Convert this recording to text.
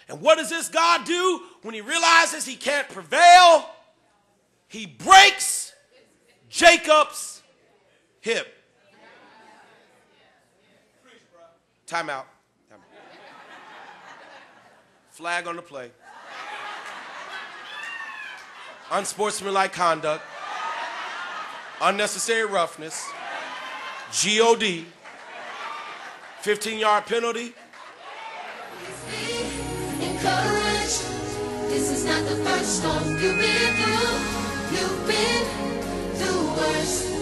And what does this God do when he realizes he can't prevail? He breaks Jacob's hip. Time out. Flag on the play. Unsportsmanlike conduct. Unnecessary roughness. GOD. 15-yard penalty. Encouraged. This is not the first storm you've been through. You've been through worse.